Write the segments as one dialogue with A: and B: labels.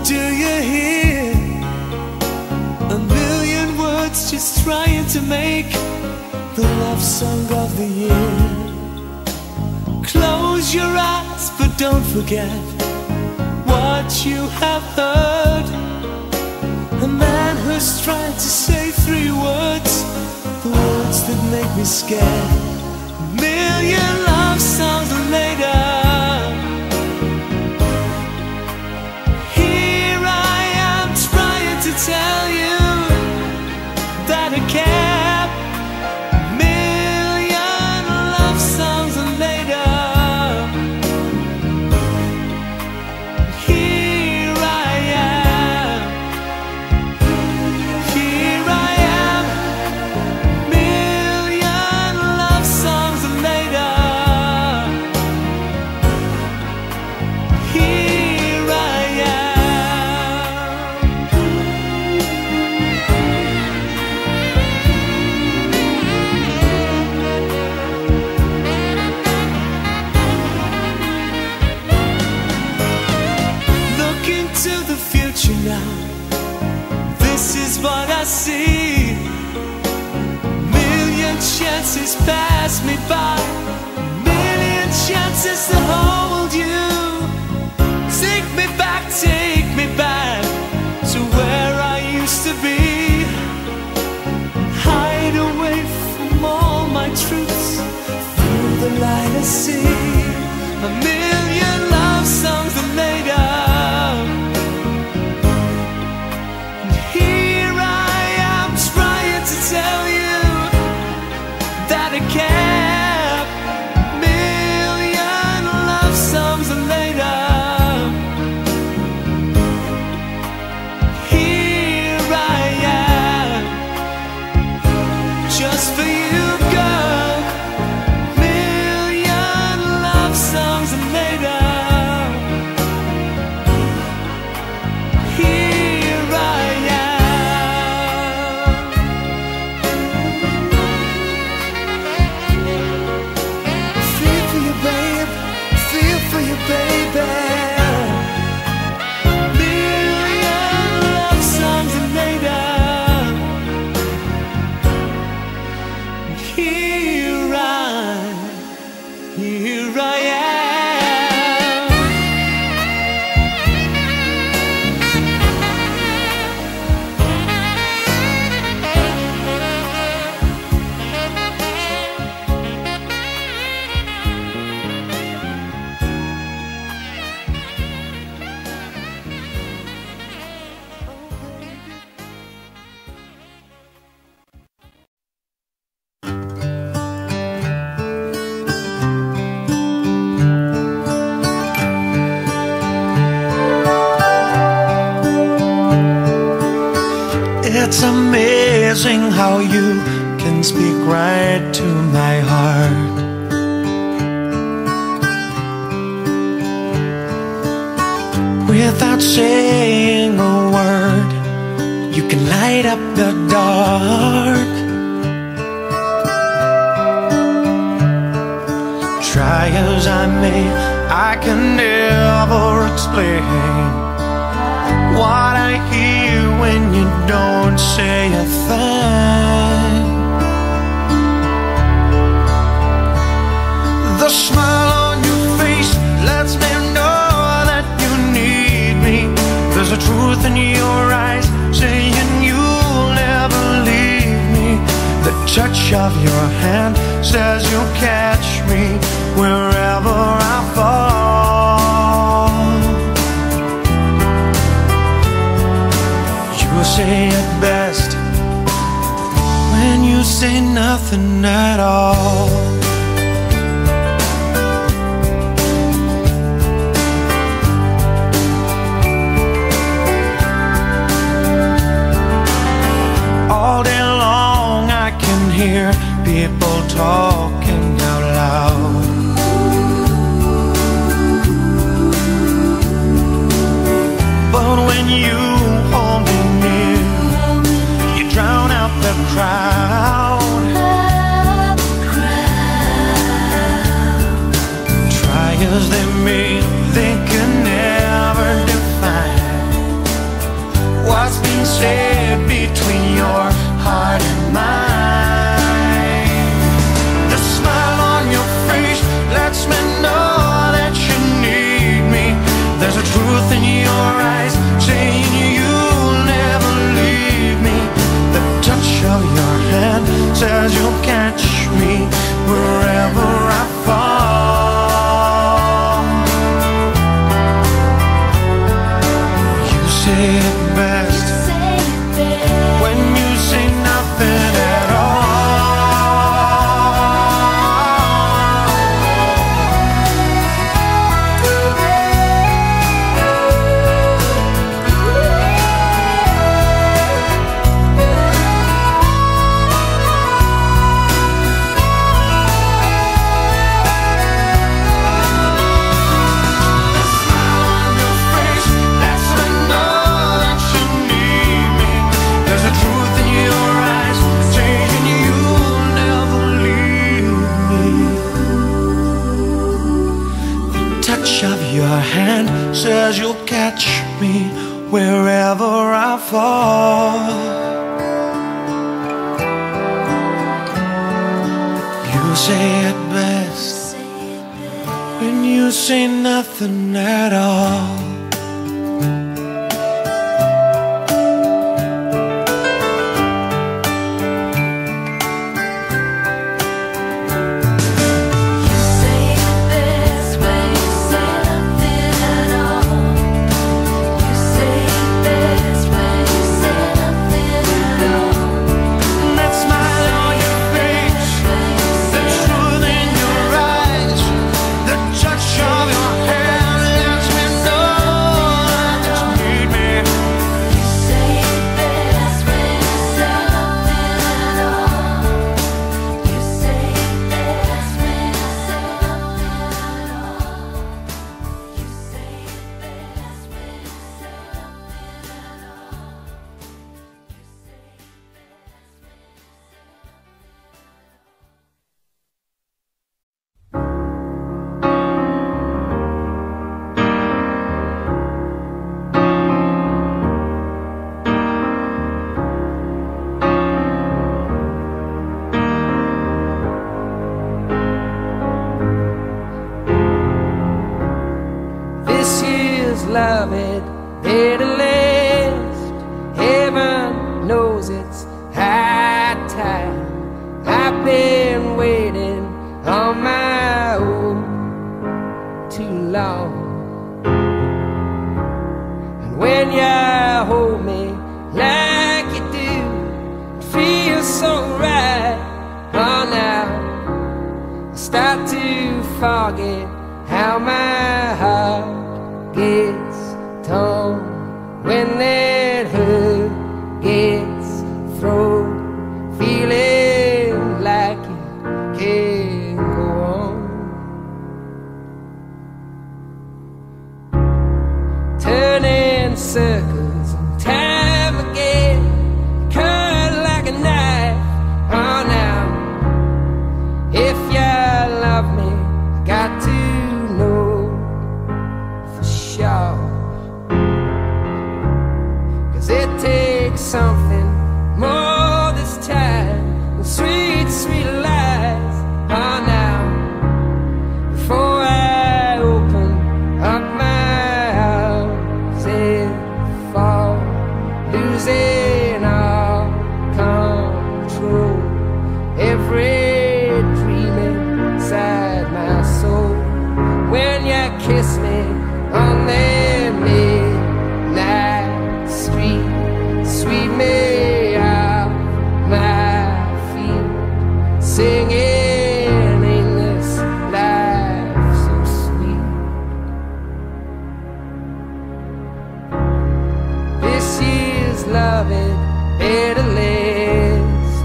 A: Do you hear a million words just trying to make the love song of the year? Close your eyes, but don't forget what you have heard. A man who's trying to say 3 words, the words that make me scared. A million love songs later, here I am trying to tell you that I care. A million love songs later, here I am. Here I am. Million love songs later, here I am. Look into the future now, this is what I see. Million chances pass me by, million chances to hold you. Take me back to where I used to be. Hide away from all my truths, through the light I see. A million love songs later, and here I am trying to tell you that I care. Million love songs later, here I am, just for you, girl. Million love songs later, here I am. Feel for you, babe, feel for you, baby. Million love songs later, here I am. It's amazing how you can speak right to my heart. Without saying a word, you can light up the dark. Try as I may, I can never explain what I hear when you don't say a thing. The smile on your face lets me know that you need me. There's a truth in your eyes saying you'll never leave me. The touch of your hand says you'll catch me wherever I fall. You say it best when you say nothing at all. All day long I can hear people talking out loud. But when you hold me near, you drown out the crowd. Try as they may, they can never define say it best when you say nothing at all. Of your hand says you'll catch me wherever I fall. You say it best when you say nothing at all.
B: Love it, it'll last. Heaven knows it's high time. I've been waiting on my own too long. And when you hold me like you do, it feels so right. Oh, now I start to forget how my heart gets torn when that hurt gets thrown, feeling like it can't go on. Turning circles and time again, cut like a knife. Oh, now if you love me, I got to know for sure. 'Cause it takes something more this time than sweet, sweet lies. Oh, now before I open up my arms and fall, losing all control, every dream inside my soul. When you kiss me on that midnight street, sweep me off my feet, singing in this life so sweet. This year's loving better last.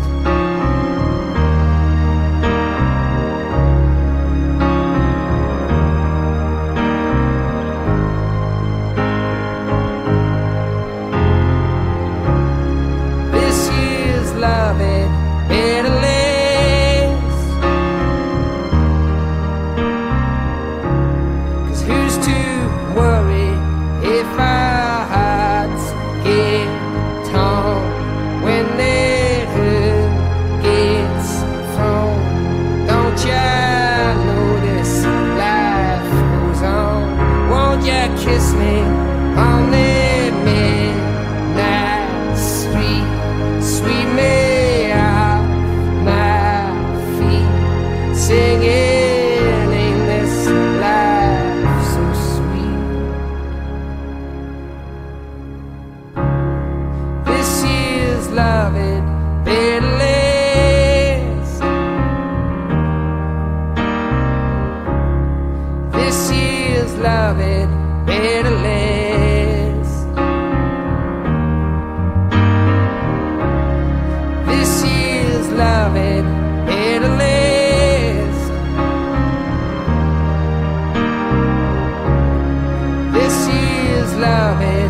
B: This year's loving better last. 'Cause who's to worry if our hearts get torn when they love it pitiless. This year's love it pitiless. This year's love it pitiless. This year's love it